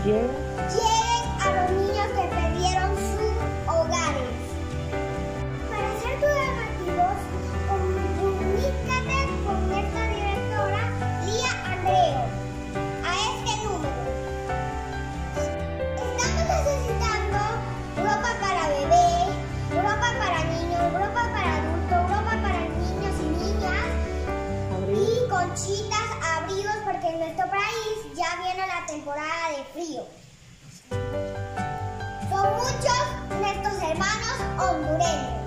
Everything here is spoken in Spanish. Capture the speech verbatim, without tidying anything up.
Lleven Lleven a los niños que perdieron sus hogares. Para ser tus donativos, comunícate con nuestra directora Lía Andreu a este número. Estamos necesitando ropa para bebé, ropa para niños, ropa para adultos, ropa para niños y niñas y conchitas, abrigos, porque en nuestro país ya viene la temporada de frío. Son muchos nuestros hermanos hondureños.